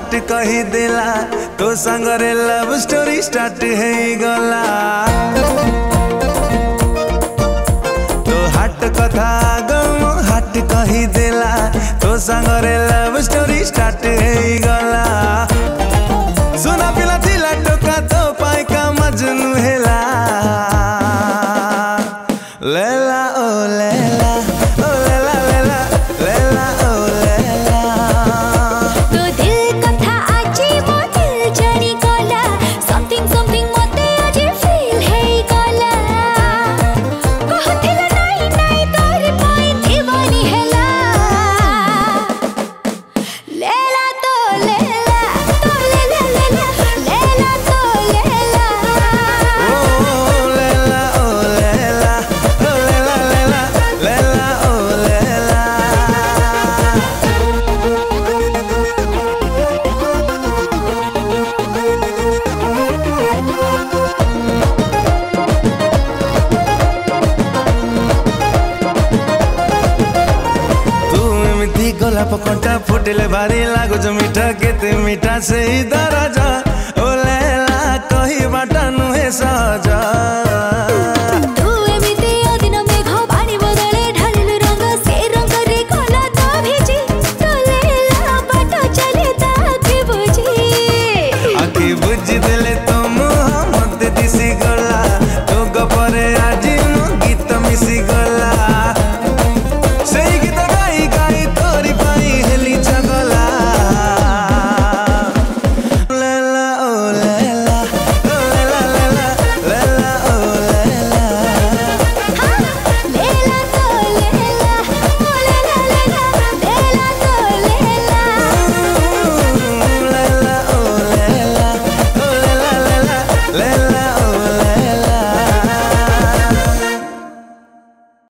हाट कही देला तो संगरे लव स्टोरी स्टार्ट है गला। तो हाट कथा गम हाट कही देला तो संगरे लव स्टोरी स्टार्ट है गला। सुना पिला थिला टोका तो पाई का मजनू हेला। लैला ओ लैला ओ लैला लैला लैला ओ लैला। तो दिल कथा आजी मो दिल जानी गला। समथिंग समथिंग मते आजी फील है गला। कहतिला नहीं नहीं तोर पाई दीवानी हेला। लैला तो लैला तो लैला लैला लैला तो लैला। ओ लैला ओ लैला ओ लैला लैला लैला ओ लैला। तू एमती गोलाप कंटा फुटिले भारी लागुच मीठा केते मीठा से ही दरा